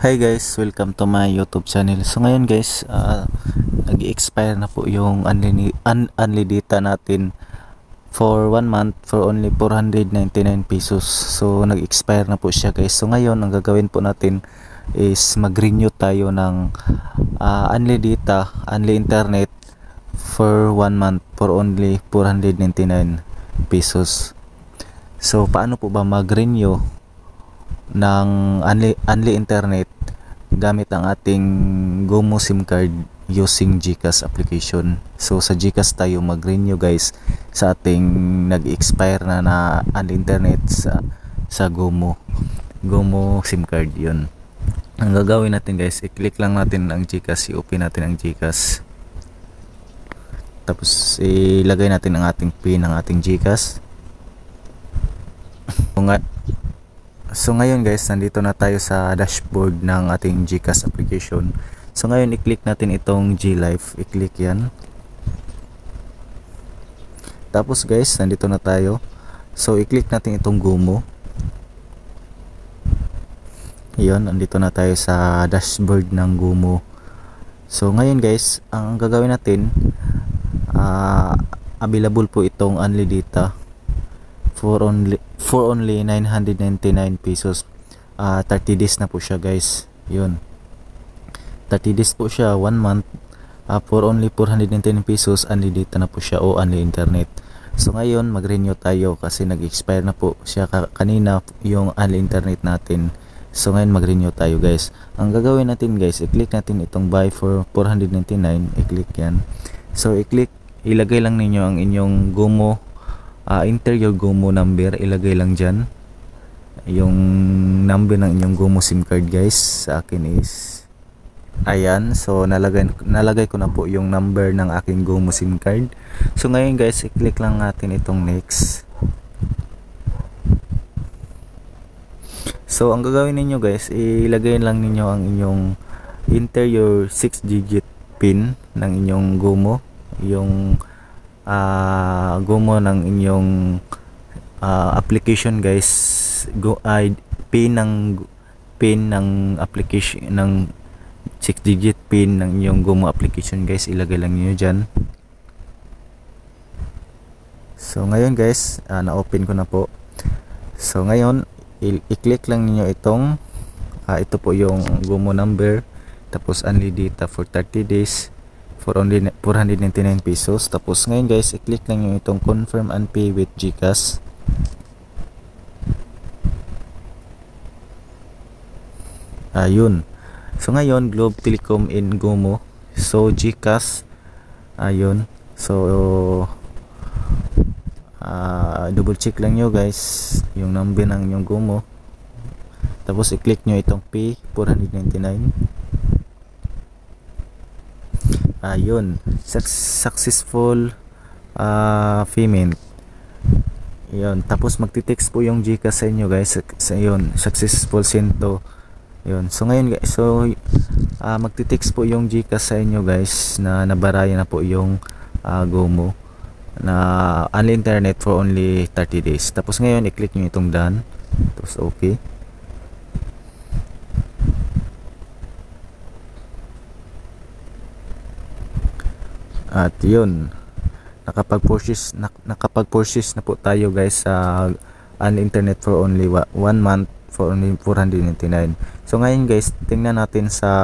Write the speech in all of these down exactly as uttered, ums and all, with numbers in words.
Hi guys, welcome to my YouTube channel. So ngayon guys, uh, nag-expire na po yung unli, un, unli data natin for one month for only four hundred ninety-nine pesos. So nag-expire na po siya guys. So ngayon, ang gagawin po natin is mag-renew tayo ng uh, unli data, unli internet for one month for only four hundred ninety-nine pesos. So paano po ba mag-renew ng unli, unli internet gamit ang ating Gomo SIM card using GCash application? So sa GCash tayo mag-renew guys sa ating nag-expire na na unli internet sa sa Gomo Gomo SIM card. Yun ang gagawin natin guys, i-click lang natin ang GCash, i-open natin ang GCash, tapos ilagay natin ang ating pin ng ating GCash. Kung So ngayon guys, nandito na tayo sa dashboard ng ating GCash application. So ngayon, i-click natin itong G Live, i-click yan. Tapos guys, nandito na tayo. So i-click natin itong Gomo. Yun, nandito na tayo sa dashboard ng Gomo. So ngayon guys, ang gagawin natin, uh, available po itong unli data for only for only nine hundred ninety-nine pesos. uh, thirty days na po siya guys. Yun, thirty days po siya, one month, uh, for only four hundred ninety-nine pesos. Unli data na po siya o unli internet. So ngayon, mag-renew tayo kasi nag-expire na po siya ka kanina yung unli internet natin. So ngayon, mag-renew tayo guys. Ang gagawin natin guys, i-click natin itong buy for four hundred ninety-nine, i-click yan. So i-click, ilagay lang ninyo ang inyong Gomo Uh, enter your Gomo number, ilagay lang dyan yung number ng inyong Gomo SIM card guys. Sa akin is ayan, so nalagay, nalagay ko na po yung number ng aking Gomo SIM card. So ngayon guys, i-click lang natin itong next. So ang gagawin ninyo guys, ilagay lang ninyo ang inyong enter your six digit pin ng inyong Gomo, yung Uh, Gomo ng inyong uh, application guys. Go ay pin ng pin ng application ng six digit pin ng inyong Gomo application guys, ilagay lang niyo diyan. So ngayon guys, uh, na-open ko na po. So ngayon, i-click lang niyo itong uh, ito po yung Gomo number, tapos unli data for thirty days for only four hundred ninety-nine pesos. Tapos ngayon guys, i-click lang yung itong confirm and pay with GCash. Ayun. So ngayon, Globe Telecom in Gomo. So GCash. Ayun. So uh, double check lang nyo guys yung number ng yung Gomo. Tapos i-click nyo itong pay four hundred ninety-nine. Ayun, successful uh, payment. Yun, tapos magti-text po yung GCash sa inyo guys. Sa yun, successful send to. Yun. So ngayon guys, so uh, magti-text po yung GCash sa inyo guys na nabaraya na po yung uh, Gomo na unli internet for only thirty days. Tapos ngayon, i-click nyo itong done. Tapos okay. At yun, nakapag-purchase nak nakapag-purchase na po tayo guys sa unli internet for only one month for only four hundred ninety-nine. So ngayon guys, tingnan natin sa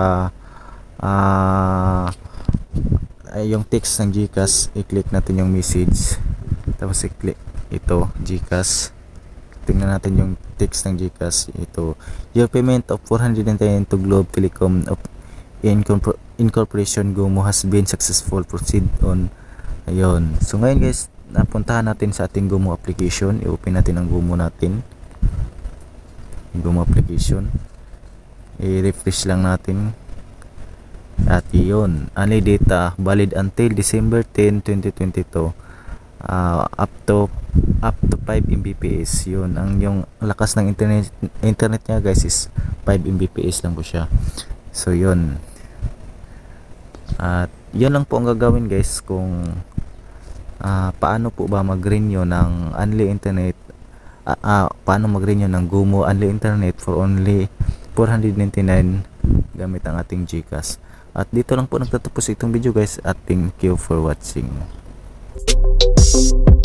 uh, yung text ng GCash. I-click natin yung message, tapos i-click ito GCash. Tingnan natin yung text ng GCash. Ito, your payment of four hundred ninety-nine to Globe Telecom of Incorporation Gomo has been successful, proceed on. Ayun. So ngayon guys, napuntahan natin sa ating Gomo application. I-open natin ang Gomo natin, Gomo application. I-refresh lang natin. At yun, unli data valid until December tenth, twenty twenty-two, uh, up to up to five megabits. Yun, ang yung lakas ng internet internet niya guys is five megabits lang po siya. So yun, at yun lang po ang gagawin guys kung uh, paano po ba mag-renew ng unli internet, uh, uh, paano mag-renew ng Gomo unli internet for only four ninety-nine gamit ang ating GCash. At dito lang po nagtatapos itong video guys, at thank you for watching.